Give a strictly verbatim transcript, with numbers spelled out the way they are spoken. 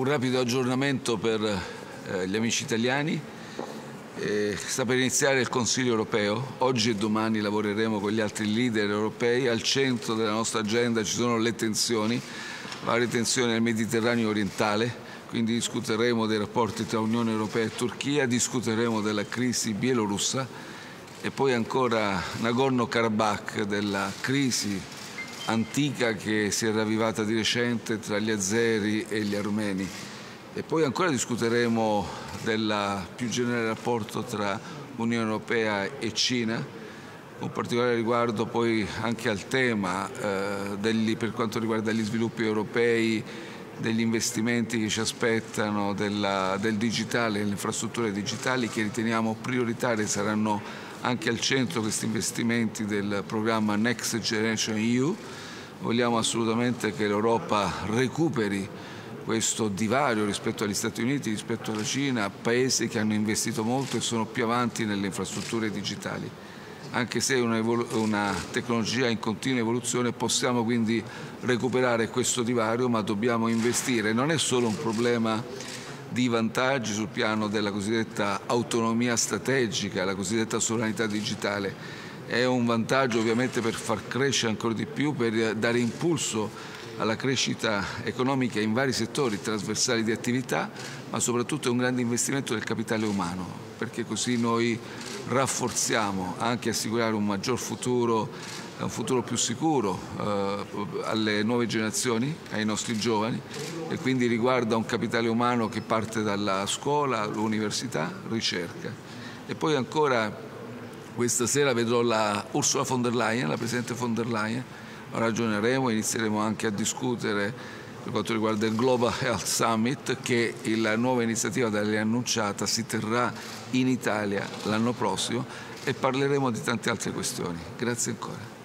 Un rapido aggiornamento per eh, gli amici italiani. Eh, sta per iniziare il Consiglio europeo. Oggi e domani lavoreremo con gli altri leader europei. Al centro della nostra agenda ci sono le tensioni, varie tensioni nel Mediterraneo orientale, quindi discuteremo dei rapporti tra Unione Europea e Turchia, discuteremo della crisi bielorussa e poi ancora Nagorno-Karabakh, della crisi antica che si è ravvivata di recente tra gli azeri e gli armeni. E poi ancora discuteremo del più generale rapporto tra Unione Europea e Cina, con particolare riguardo poi anche al tema eh, degli, per quanto riguarda gli sviluppi europei, degli investimenti che ci aspettano, della, del digitale, delle infrastrutture digitali che riteniamo prioritarie. Saranno anche al centro questi investimenti del programma Next Generation E U. Vogliamo assolutamente che l'Europa recuperi questo divario rispetto agli Stati Uniti, rispetto alla Cina, paesi che hanno investito molto e sono più avanti nelle infrastrutture digitali. Anche se è una, una tecnologia in continua evoluzione, possiamo quindi recuperare questo divario, ma dobbiamo investire. Non è solo un problema di vantaggi sul piano della cosiddetta autonomia strategica, la cosiddetta sovranità digitale. È un vantaggio ovviamente per far crescere ancora di più, per dare impulso alla crescita economica in vari settori trasversali di attività, ma soprattutto è un grande investimento del capitale umano, perché così noi rafforziamo anche assicurare un maggior futuro, un futuro più sicuro eh, alle nuove generazioni, ai nostri giovani, e quindi riguarda un capitale umano che parte dalla scuola, l'università, ricerca. E poi ancora questa sera vedrò la Ursula von der Leyen, la Presidente von der Leyen, ragioneremo, inizieremo anche a discutere per quanto riguarda il Global Health Summit, che è la nuova iniziativa da lei annunciata si terrà in Italia l'anno prossimo, e parleremo di tante altre questioni. Grazie ancora.